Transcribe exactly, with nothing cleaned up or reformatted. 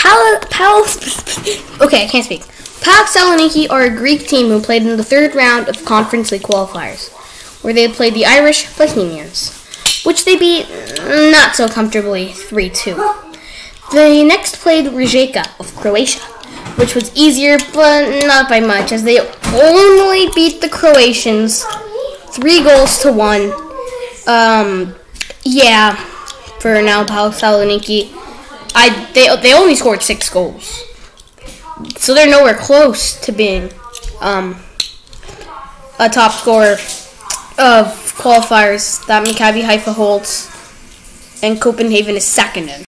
Pal, Pal, okay, I can't speak. P A O K Saloniki are a Greek team who played in the third round of Conference League qualifiers, where they played the Irish Bohemians, which they beat not so comfortably three two. They next played Rijeka of Croatia, which was easier, but not by much, as they only beat the Croatians three goals to one. Um, yeah, for now, P A O K Saloniki, I they they only scored six goals, so they're nowhere close to being um, a top scorer of qualifiers that Maccabi Haifa holds, and Copenhagen is second in.